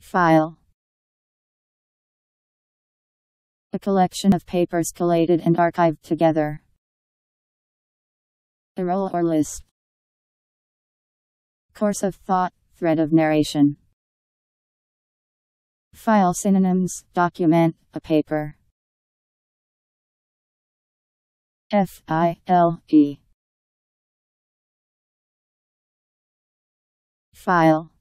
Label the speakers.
Speaker 1: File. A collection of papers collated and archived together. A roll or list. Course of thought, thread of narration. File synonyms: document, a paper. File. File.